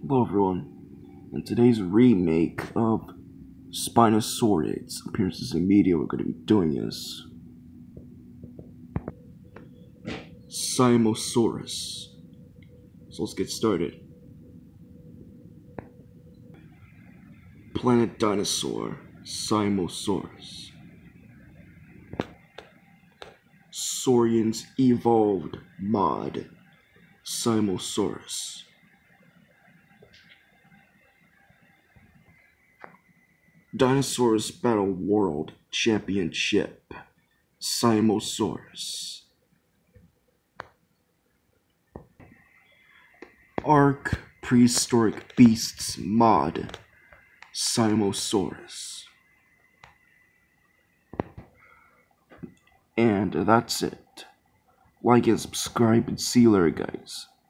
Hello everyone, in today's remake of Spinosaurus appearances in media, we're going to be doing is Siamosaurus. So let's get started. Planet Dinosaur, Siamosaurus. Saurians evolved mod, Siamosaurus. Dinosaurs Battle World Championship, Siamosaurus. Ark Prehistoric Beasts mod, Siamosaurus. And that's it. Like and subscribe and see you later, guys.